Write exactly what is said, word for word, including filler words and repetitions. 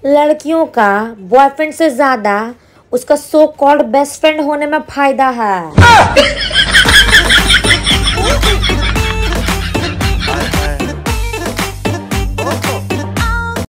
लड़कियों का बॉयफ्रेंड से ज्यादा उसका सो कॉल्ड बेस्ट फ्रेंड होने में फायदा है।